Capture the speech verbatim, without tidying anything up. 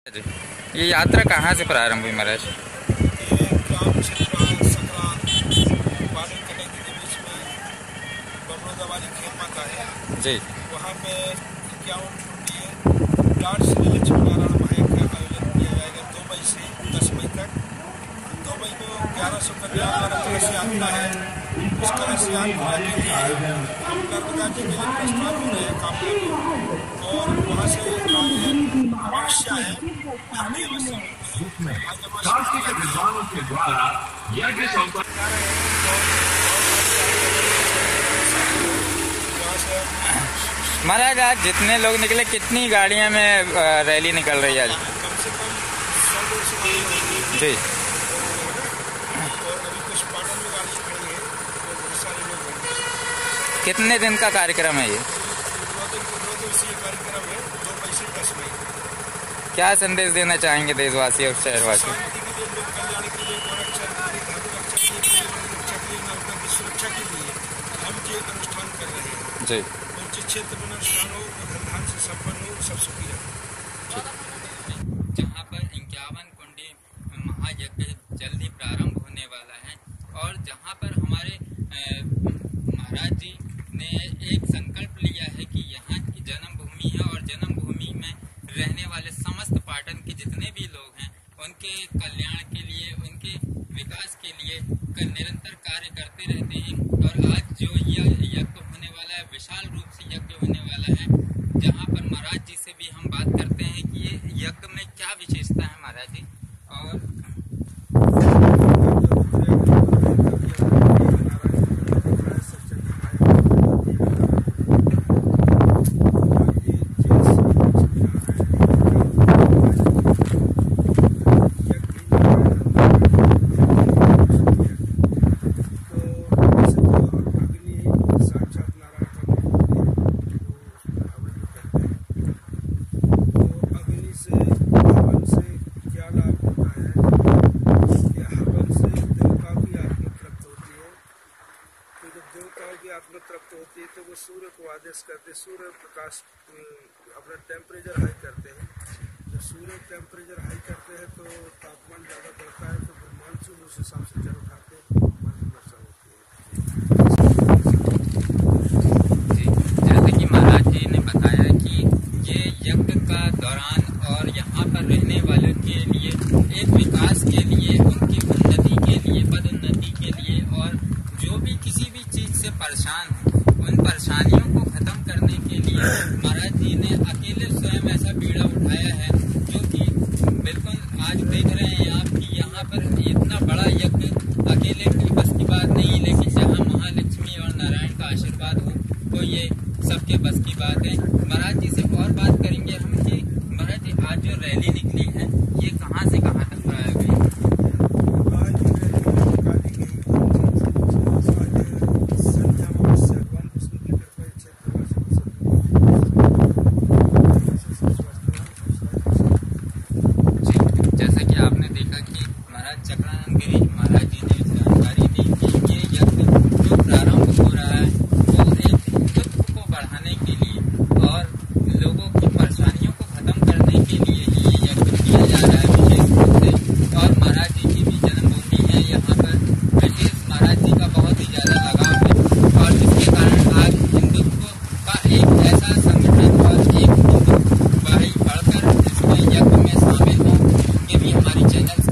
ये यात्रा कहाँ से प्रारंभ हुई महाराज? ये ग्राम सकरात बादल कलेक्ट के बीच में बमरोदा वाली खेल माता है जी। वहाँ पे इक्यावन फुटीय लॉर्ड श्री लक्ष्मी नारायण महायज्ञ का आयोजन किया जाएगा दो मई से दस मई तक। दो मई में ग्यारह सौ कन्या द्वारा कलश यात्रा है। उस कलश यात्रा के लिए हम नर्मदा जी के लिए प्रस्थान हो रहे हैं कामले में, और वहाँ से अमावस्या है महाराज आज जितने लोग निकले, कितनी गाड़ियां में रैली निकल रही है आज? कम से कम सौ डेढ़ सौ गाड़ी जी। और अभी कुछ पाटन में गाड़ी खड़ी है तो बहुत सारे लोग हैं। कितने दिन का कार्यक्रम है ये? दो दिन दो दिवसीय कार्यक्रम है, दो मई से दस मई। क्या संदेश देना चाहेंगे देशवासी और शहरवासी? शांति के लिए, लोक कल्याण के लिए, गोरक्षा के लिए, धातु रक्षा के लिए, रक्षा के लिए, नर्मदा की सुरक्षा के लिए हम ये अनुष्ठान कर रहे हैं। जी। और जिस क्षेत्र में अनुष्ठान हो वो धन से संपन्न हो, सब सुखी रहे। जहाँ पर इक्यावन कुंडी महायज्ञ जल्दी प्रारंभ होने वाला है, और जहाँ पर हमारे महाराज जी ने एक संकल्प लिया है कि यहाँ की जन्मभूमि है और जन्मभूमि में रहने वाले समस्त पाटन के जितने भी लोग हैं उनके कल्याण के लिए, उनके विकास के लिए निरंतर कार्य करते रहते हैं। और आज जो यह यज्ञ होने वाला है, विशाल रूप से यज्ञ होने वाला है, जहाँ पर महाराज जी से भी हम बात करते हैं कि ये यज्ञ में क्या विशेषता है महाराज जी। और आत्मा तृप्त होती है तो वो सूर्य को आदेश करते, सूर्य प्रकाश अपना टेम्परेचर हाई करते हैं। जब सूर्य टेम्परेचर हाई करते हैं तो तापमान ज़्यादा बढ़ता है, तो फिर मानसून उस हिसाब से चल उठाते हैं, वर्षा होती है। जैसे कि महाराज जी ने बताया कि ये यज्ञ का दौरान और यहाँ पर रहने वालों के लिए एक विकास के लिए, उनकी उन्नति के लिए, पदोन्नति के लिए, और जो भी किसी भी चीज से परेशान है उन परेशानियों को खत्म करने के लिए महाराज जी ने अकेले स्वयं ऐसा बीड़ा उठाया है, जो कि बिल्कुल आज देख रहे हैं आप कि यहाँ पर इतना बड़ा यज्ञ अकेले की बस की बात नहीं, लेकिन जहाँ महालक्ष्मी और नारायण का आशीर्वाद हो तो ये सबके बस की बात है। महाराज जी से और बात करेंगे हम कि महाराज जी आज जो रैली निकली है ये कहाँ से कहाँ तक आया गई? जैसा कि आपने देखा कि महाराज चक्रानंद गिरी महाराज जी ने जानकारी दी कि ये यज्ञ जो प्रारंभ हो रहा है वो एक दुख को बढ़ाने के लिए और लोगों की परेशानियों को खत्म करने के लिए ही ये यज्ञ किया जा रहा है विशेष रूप से। और महाराज जी की भी जन्मभूमि है, यहाँ पर विशेष महाराज जी का बहुत ही ज्यादा लगाव है, और जिसके कारण आज हिंदुत्व का एक ऐसा संगठन और एक हिंदू भाई बढ़कर इसमें यज्ञ में शामिल हो, ये भी हमारी चैनल